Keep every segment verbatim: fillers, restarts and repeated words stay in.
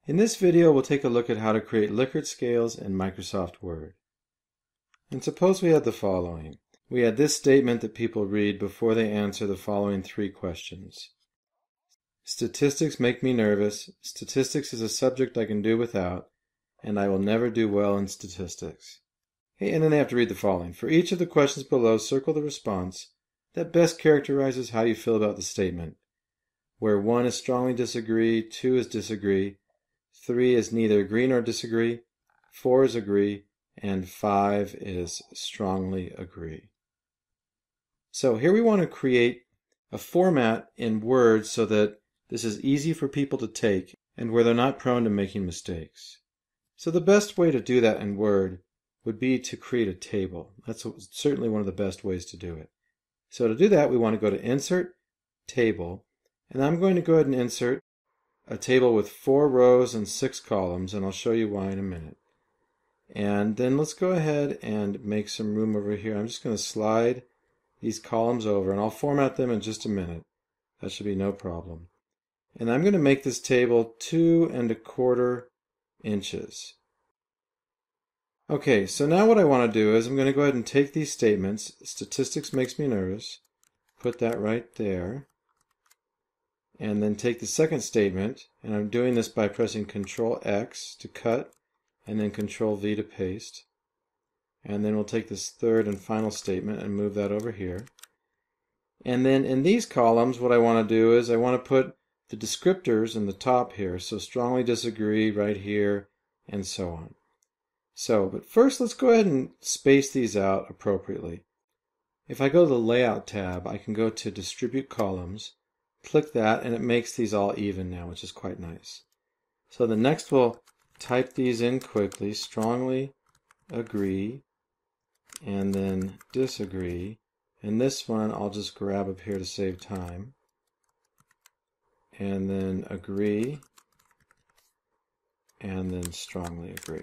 In this video, we'll take a look at how to create Likert scales in Microsoft Word. And suppose we had the following. We had this statement that people read before they answer the following three questions. Statistics make me nervous. Statistics is a subject I can do without, and I will never do well in statistics. Okay, and then they have to read the following. For each of the questions below, circle the response that best characterizes how you feel about the statement, where one is strongly disagree, two is disagree, three is neither agree nor disagree, four is agree, and five is strongly agree. So here we want to create a format in Word so that this is easy for people to take and where they're not prone to making mistakes. So the best way to do that in Word would be to create a table. That's certainly one of the best ways to do it. So to do that, we want to go to Insert, Table, and I'm going to go ahead and insert a table with four rows and six columns, and I'll show you why in a minute. And then let's go ahead and make some room over here. I'm just going to slide these columns over, and I'll format them in just a minute. That should be no problem. And I'm going to make this table two and a quarter inches. Okay, so now what I want to do is I'm going to go ahead and take these statements. Statistics makes me nervous. Put that right there. And then take the second statement, and I'm doing this by pressing control X to cut, and then control V to paste. And then we'll take this third and final statement and move that over here. And then in these columns, what I want to do is I want to put the descriptors in the top here, so strongly disagree right here, and so on. So, but first let's go ahead and space these out appropriately. If I go to the Layout tab, I can go to Distribute Columns, click that, and it makes these all even now, which is quite nice. So the next we'll type these in quickly, strongly agree, and then disagree. And this one I'll just grab up here to save time. And then agree, and then strongly agree.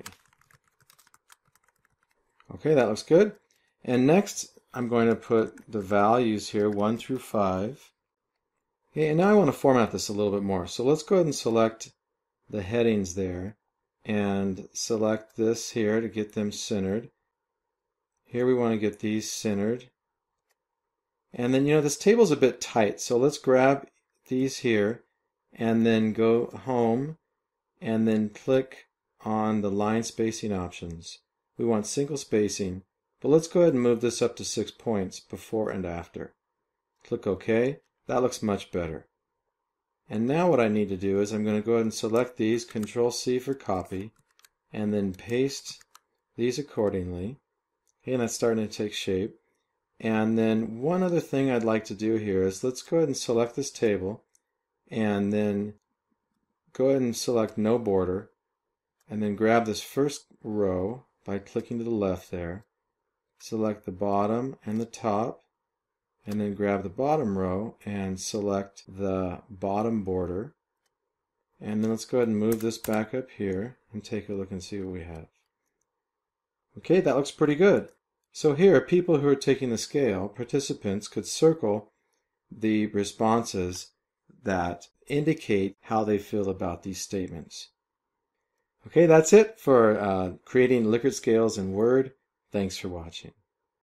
Okay, that looks good. And next I'm going to put the values here, one through five. Okay, and now I want to format this a little bit more. So let's go ahead and select the headings there and select this here to get them centered. Here we want to get these centered. And then, you know, this table's a bit tight, so let's grab these here and then go home and then click on the line spacing options. We want single spacing, but let's go ahead and move this up to six points before and after. Click OK. That looks much better. And now what I need to do is I'm going to go ahead and select these, control C for copy, and then paste these accordingly. Okay, and that's starting to take shape. And then one other thing I'd like to do here is let's go ahead and select this table, and then go ahead and select no border, and then grab this first row by clicking to the left there. Select the bottom and the top, and then grab the bottom row and select the bottom border. And then let's go ahead and move this back up here and take a look and see what we have. Okay, that looks pretty good. So here, people who are taking the scale, participants, could circle the responses that indicate how they feel about these statements. Okay, that's it for uh, creating Likert scales in Word. Thanks for watching.